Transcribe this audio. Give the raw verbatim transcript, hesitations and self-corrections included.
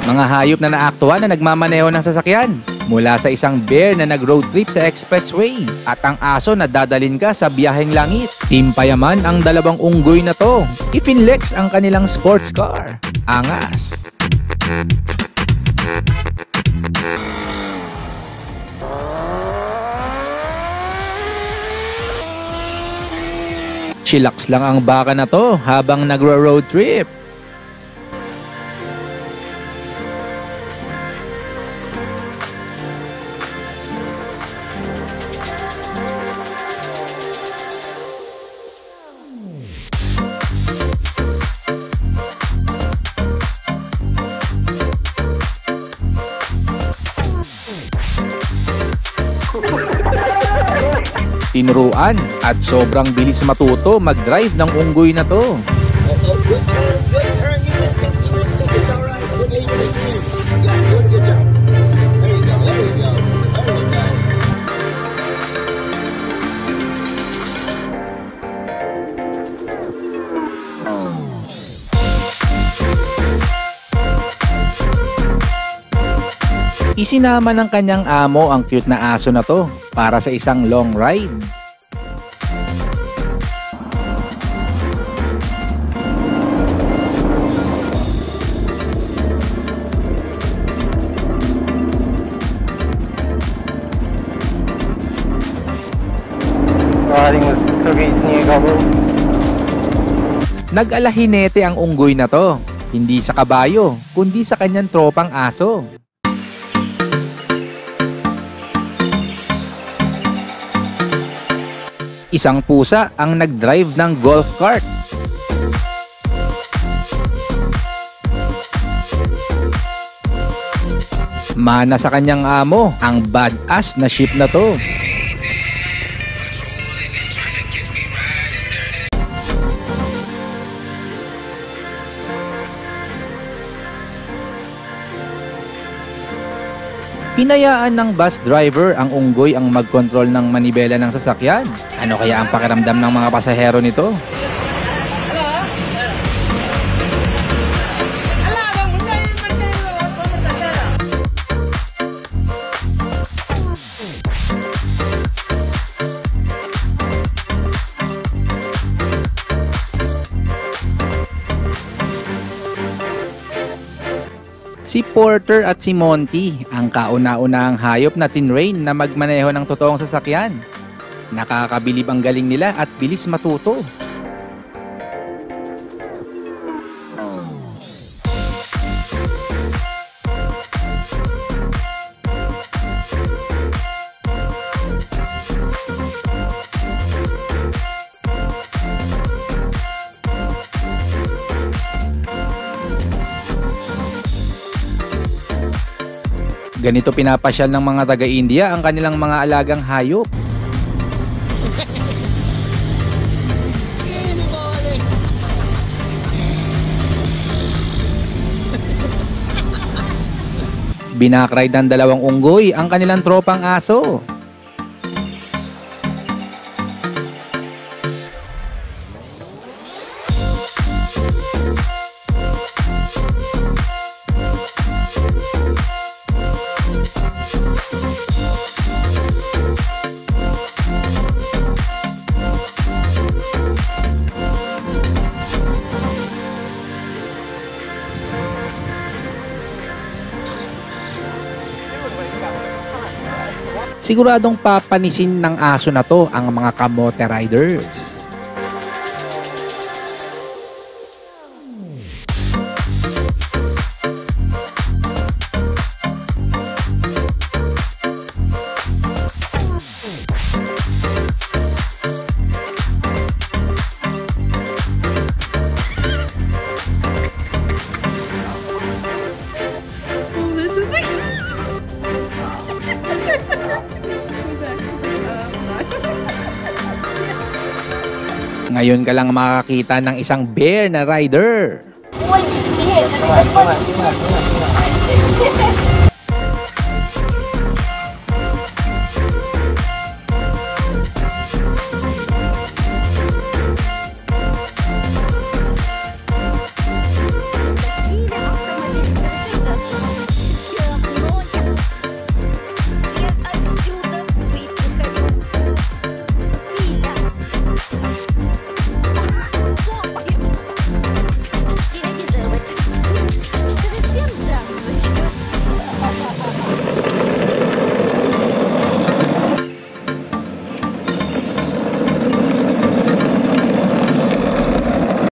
Mga hayop na naaktuhan na nagmamaneho ng sasakyan. Mula sa isang bear na nag-road trip sa expressway at ang aso na dadalhin ka sa biyaheng langit. Timpayaman ang dalawang unggoy na to. Ifinlex ang kanilang sports car. Angas! Chillax lang ang baka na to habang nagro-road trip. Tinuruan at sobrang bilis matuto mag-drive ng unggoy na to. Isinama ng kanyang amo ang cute na aso na to para sa isang long ride. Nag-alahinete ang unggoy na to, hindi sa kabayo, kundi sa kanyang tropang aso. Isang pusa ang nag-drive ng golf cart. Mana sa kanyang amo ang badass na ship na to. Hinayaan ng bus driver ang unggoy ang mag-control ng manibela ng sasakyan. Ano kaya ang pakiramdam ng mga pasahero nito? Si Porter at si Monty, ang kauna-unahang hayop na tinrain na magmaneho ng totoong sasakyan. Nakakabilib ang galing nila at bilis matuto. Ganito pinapasyal ng mga taga-India ang kanilang mga alagang hayop. Binakride ng dalawang unggoy ang kanilang tropang aso. Siguradong papanisin ng aso na to ang mga kamote riders. Ngayon ka lang makakita ng isang bear na rider. Uy, bear!